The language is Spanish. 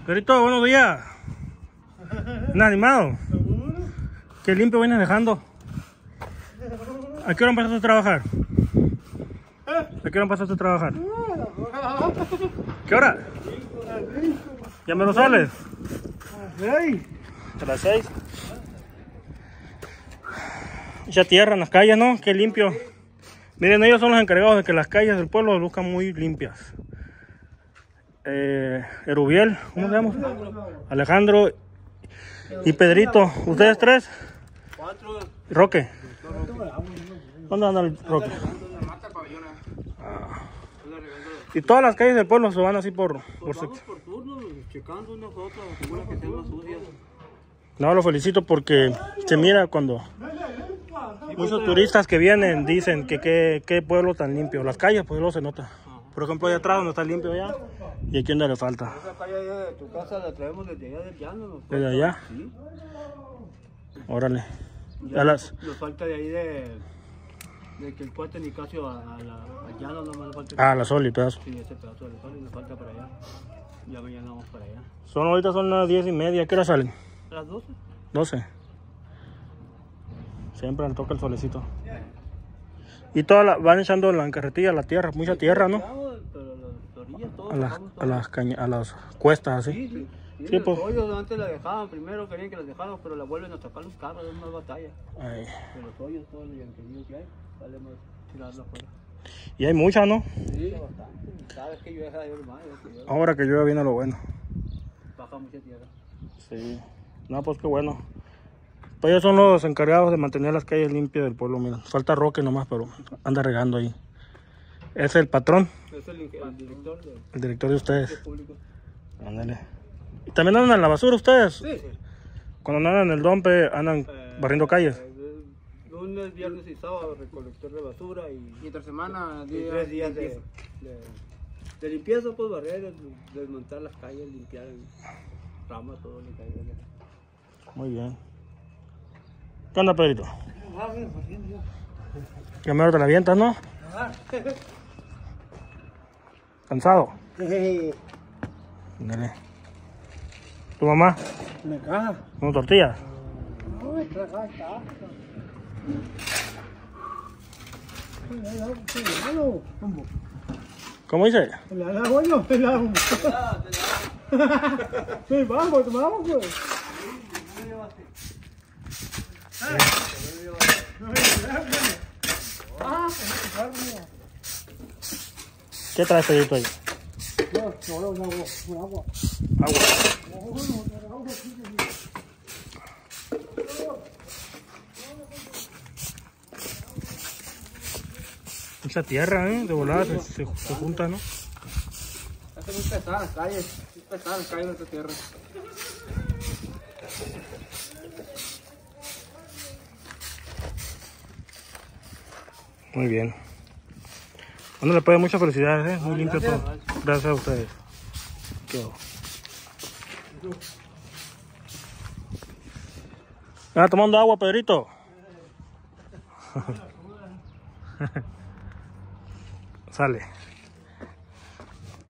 Perito, buenos días. ¿Estás animado? Qué limpio vienes dejando. ¿A qué hora empezaste a trabajar? ¿A qué hora empezaste a trabajar? ¿Qué hora? ¿Ya me lo sales? A las 6. Ya tierra en las calles, ¿no? Qué limpio. Miren, ellos son los encargados de que las calles del pueblo luzcan muy limpias. Erubiel, ¿cómo se llama? Alejandro y Pedrito. ¿Ustedes tres? Roque. ¿Dónde anda el Roque? Y todas las calles del pueblo se van así por turno, checando unas otras, algunas que estén más sucias. No, lo felicito porque se mira cuando muchos turistas que vienen dicen que qué pueblo tan limpio. Las calles, pues luego se nota. Por ejemplo, allá atrás donde está limpio ya, y aquí donde le falta. Esa calle de tu casa la traemos desde allá del llano, ¿no? ¿Desde allá? Sí. Órale. Ya nos falta de ahí de que el cuate Nicasio al llano no me falta. Ah, la Sol y pedazo. Sí, ese pedazo de sol y nos falta para allá. Ya mañana vamos para allá. Ahorita son las 10:30. ¿A qué hora salen? ¿A las 12? 12. Siempre le toca el solecito. Y todas van echando la carretilla, la tierra, mucha tierra, ¿no? Pero las orillas, todo A las cuestas así. Sí, Sí, pues. los hoyos antes la dejaban, primero querían que las dejáramos, pero la vuelven a sacar los carros, es más batalla. Ay. De los hoyos, todos los yanquillos que hay, vale más tirarla afuera. Y hay mucha, ¿no? Sí, bastante. Cada vez que llueve, más. Ahora que llueve viene lo bueno. Baja mucha tierra. Sí. No, pues qué bueno. Pues ellos son los encargados de mantener las calles limpias del pueblo. Mira, falta Roque nomás, pero anda regando ahí. Es el patrón. Es el director El director de ustedes. público. Ándale. ¿Y también andan en la basura ustedes? Sí. Cuando andan en el dompe, andan barriendo calles. Lunes, viernes y sábado recolector de basura y entre semana, 3 días de limpieza, pues barrer, desmontar las calles, limpiar ramas, todo lo que hay. Muy bien. ¿Qué onda, Pedrito? Ya mejor te la avientas, ¿no? ¿Cansado? Dale. ¿Tu mamá? ¿Una caja? ¿Una tortilla? No, esta caja está. ¿Cómo dice? ¿Le das bueno? ¿Le das un? Sí, vamos, pues. ¿Qué traes, Pedrito, ahí? Agua. Agua. Mucha tierra, de volada se junta, ¿no? Hace muy pesada las calles, de esta tierra. Muy bien. Bueno, le puede muchas felicidades, muy limpio todo. Gracias a ustedes. Quedó. Tomando agua, Pedrito. Sale.